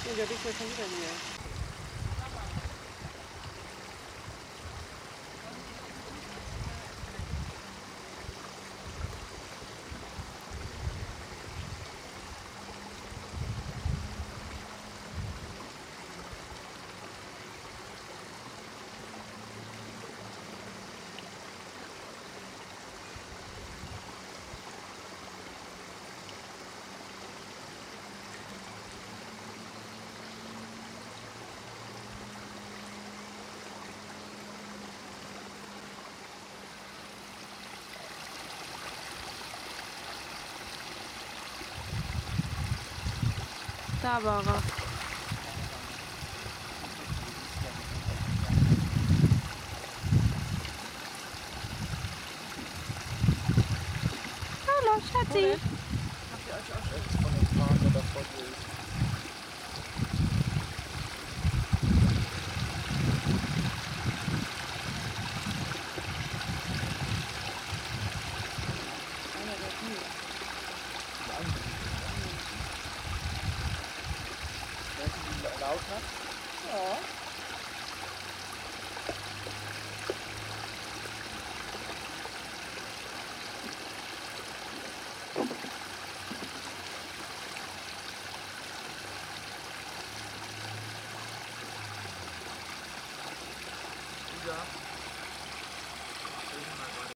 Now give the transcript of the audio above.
Und der riecht ja schon wieder hier. Da war er. Hallo, Schatzi. Habt ihr euch auch schon von dem Fahren oder davor durch? Einer der Kühe. Weißt du, wie laut macht? Ja.